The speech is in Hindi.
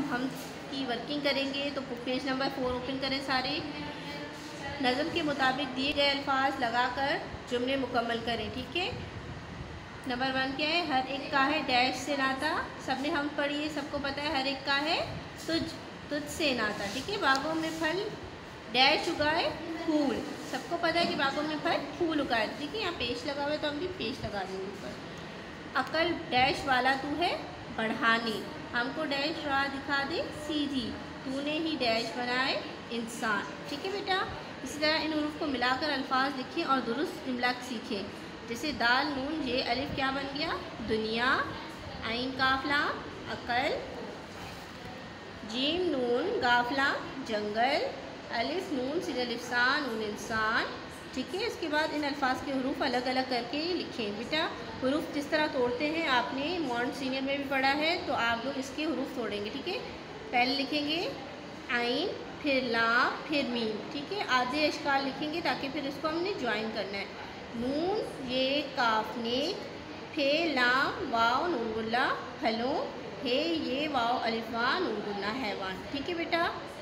हम की वर्किंग करेंगे। तो पेज नंबर 4 ओपन करें सारे। नज़म के मुताबिक दिए गए अल्फाज लगाकर जुमले मुकम्मल करें। ठीक है। नंबर 1 क्या है? हर एक का है डैश से नाता। सबने हम पढ़िए, सबको पता है हर एक का है तुझ से नाता। ठीक है। बागों में फल डैश उगाए फूल। सबको पता है कि बागों में फल फूल उगाए। ठीक है। यहाँ पेश लगा हुआ है तो हम भी पेश लगा देंगे ऊपर। अकल डैश वाला तू है बढ़ाने। हमको डैश राह दिखा दे सीधी। तूने ही डैश बनाए इंसान। ठीक है बेटा। इसी तरह इन हुरूफ को मिलाकर अल्फाज लिखें और दुरुस्त जुमला सीखें। जैसे दाल नून ये अलिफ क्या बन गया? दुनिया। आइन काफ लाम अकल। जीम नून गाफ लाम जंगल। अलिफ नून सिन अलिफ सान नून इंसान। ठीक है। इसके बाद इन अल्फाज के हुरूफ अलग अलग करके लिखें। बेटा हुरूफ जिस तरह तोड़ते हैं आपने मॉडर्न सीनियर में भी पढ़ा है, तो आप लोग इसके हुरूफ तोड़ेंगे। ठीक है। पहले लिखेंगे आइन, फिर लाम, फिर मीम। ठीक है। आधे अशकाल लिखेंगे ताकि फिर इसको हमने ज्वाइन करना है। नून ये काफ नेक, फे लाम वाव नून गुल्ला फलों, हे ये वाव अलिफ वां नून गुल्ला हैवान। ठीक है बेटा।